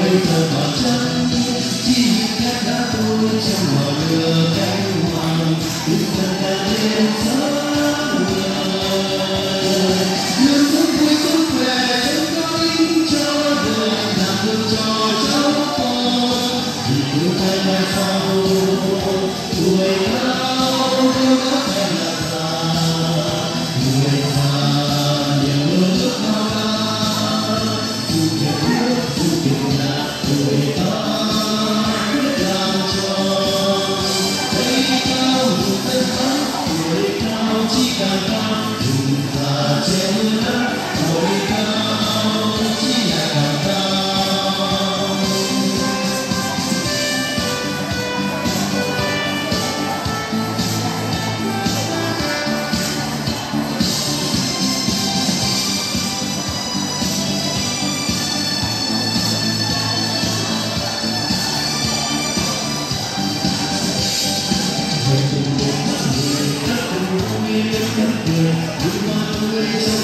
tuổi thơ vào chân chỉ khát đã tôi trong màu lửa cánh hoàng những phần đã lên sáng ngời luôn sống vui sống khỏe trong có ích cho đời làm được cho cháu con vì tuổi thơ mai sau tuổi cao đâu có thể là già người già niềm mơ ước bao la dù kẻ nước dù kẻ là tuổi ta quyết làm tròn cây cao dù tân thắng tuổi cao chỉ càng cao dù già che mưa nắng tuổi cao chỉ là càng cao. Hãy subscribe cho kênh Ghiền Mì Gõ để không bỏ lỡ những video hấp dẫn.